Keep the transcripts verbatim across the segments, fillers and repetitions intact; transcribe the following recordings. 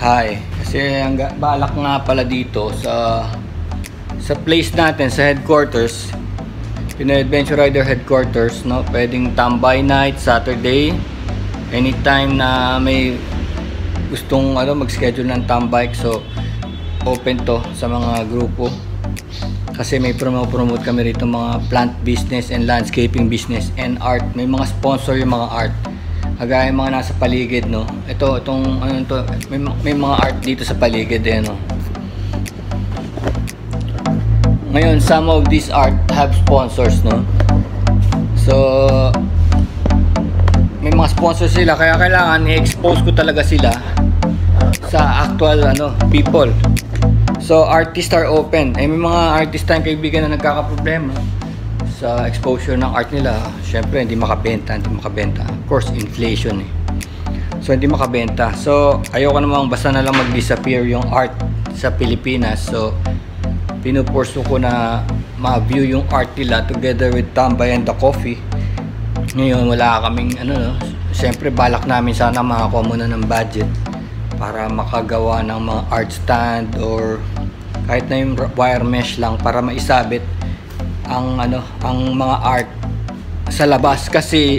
Hi, kasi ang ga- balak nga pala dito sa sa place natin sa headquarters, Pinoy Adventure Rider headquarters, no? Pwedeng tambay night Saturday, anytime na may gustong ano mag-schedule ng tambay, so open to sa mga grupo. Kasi may promo-promote kami rito mga plant business and landscaping business and art. May mga sponsor yung mga art. Kagaya yung mga nasa paligid, no. Ito, itong ano to, may, may mga art dito sa paligid, eh, no. Ngayon, some of these art have sponsors, no. So, may mga sponsors sila, kaya kailangan i-expose ko talaga sila sa actual ano people. So, artists are open. Eh, may mga artist tayong kaibigan na nagkakaproblema sa exposure ng art nila. Siyempre, hindi makabenta, hindi makabenta. Of course, inflation eh. So, hindi makabenta. So, ayoko namang basta na lang mag-disappear yung art sa Pilipinas. So, pinupurso ko na ma-view yung art nila together with Tambay and the Coffee. Ngayon, wala kaming ano, no? Siyempre, balak namin sana makakuha muna ng budget para makagawa ng mga art stand or kahit na yung wire mesh lang para maisabit ang ano ang mga art sa labas, kasi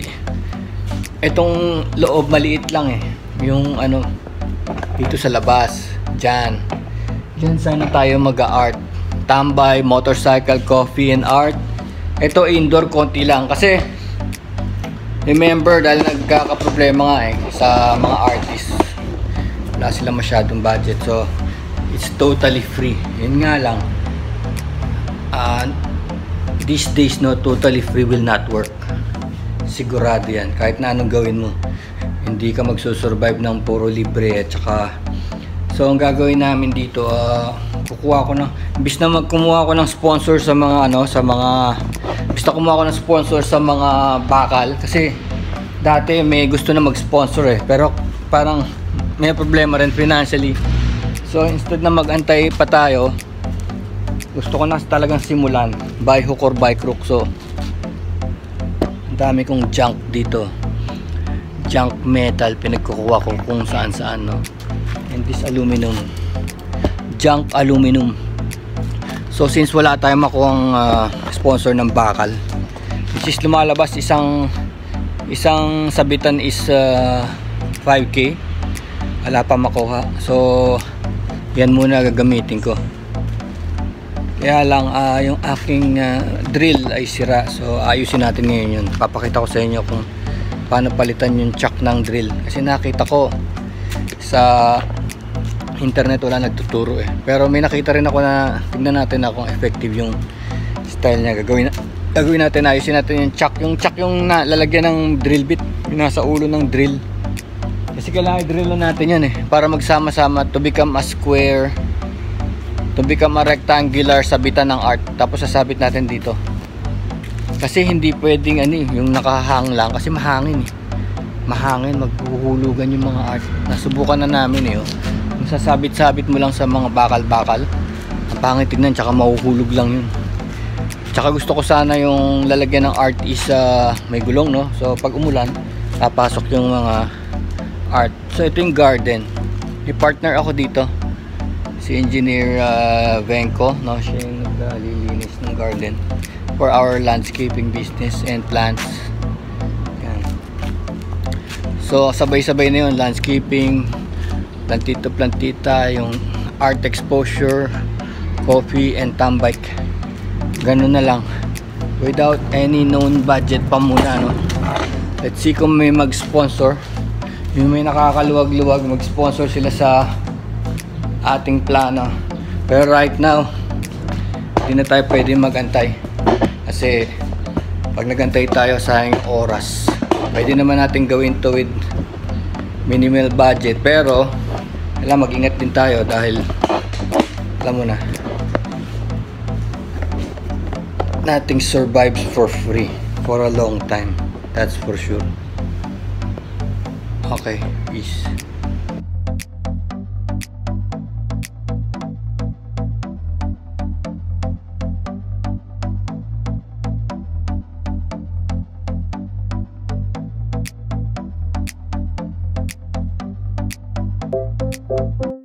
itong loob maliit lang eh, yung ano dito sa labas, dyan dyan sana tayo mag-art. Tambay, motorcycle, coffee and art. Ito indoor konti lang kasi remember dahil nagkakaproblema nga eh sa mga artists, wala sila masyadong budget, so it's totally free. Yun nga lang, uh, these days, no, totally free will not work. Sigurado yan. Kahit na anong gawin mo, hindi ka magsusurvive ng puro libre. At saka, so ang gagawin namin dito, uh, kukuha ko ng, imbis na magkumuha ko ng sponsor sa mga ano, sa mga, imbis na kumuha ko ng sponsor sa mga bakal, kasi dati may gusto na mag-sponsor eh, pero parang may problema rin financially. So instead na mag-antay pa tayo, gusto ko na talagang simulan by hook or by crook. So ang dami kong junk dito, junk metal, pinagkukuha ko kung saan saan, no. And this aluminum, junk aluminum. So since wala tayong makuhang uh, sponsor ng bakal, which is lumalabas isang isang sabitan is uh, five K, wala pa makuha. So yan muna gagamitin ko. Kaya lang uh, yung aking uh, drill ay sira, so ayusin natin ngayon yun. Papakita ko sa inyo kung paano palitan yung chuck ng drill, kasi nakita ko sa internet wala nagtuturo eh, pero may nakita rin ako na tingnan natin na kung effective yung style niya. Gagawin, gagawin natin, ayusin natin yung chuck. Yung chuck yung lalagyan ng drill bit, yung nasa ulo ng drill, kasi kailangan i-drill natin yan eh para magsama-sama to become a square, to become a rectangular sabitan ng art. Tapos sasabit natin dito, kasi hindi pwedeng ano eh, yung nakahang lang, kasi mahangin eh, mahangin, maghuhulugan yung mga art. Nasubukan na namin eh, oh. Yung sasabit-sabit mo lang sa mga bakal-bakal, ang pangit tignan, tsaka mahuhulog lang yun. Tsaka gusto ko sana yung lalagyan ng art is uh, may gulong, no. So pag umulan, papasok yung mga art. So ito yung garden, may partner ako dito, si Engineer uh, Venko, no? Siya yung naglilinis ng garden for our landscaping business and plants. Yan. So sabay-sabay na yun, landscaping, plantito-plantita, yung art exposure, coffee and tambay. Ganun na lang, without any known budget pa muna, no? Let's see kung may mag-sponsor, yung may nakakaluwag-luwag, mag-sponsor sila sa ating plano. Pero right now, hindi na tayo pwede mag-antay, kasi pag nag-antay tayo sayang oras. Pwede naman natin gawin to with minimal budget, pero kailangan mag-ingat din tayo dahil alam mo na, nothing survives for free for a long time, that's for sure. Okay, peace. Bye.